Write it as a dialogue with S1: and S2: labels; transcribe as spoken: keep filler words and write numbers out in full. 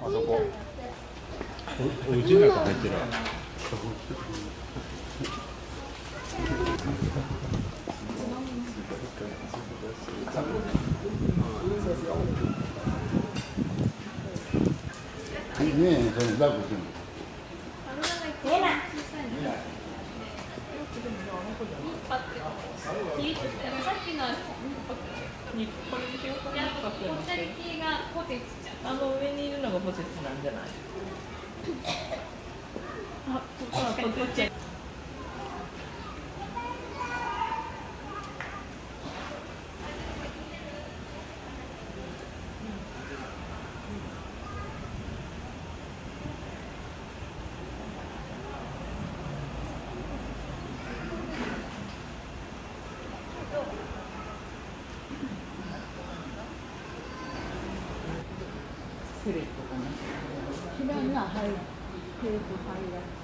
S1: あそこお、お家の中入ってるわ。
S2: ねえ、そのダークしてるの。
S3: 見えない。
S4: さっきのにこれにしようかなとかポチャリティがポテチじゃん。
S3: あの上にいるのがポテチなんじゃない？あ、ここポテチ。セレットかな。知らんな、はい。テープ貼りが。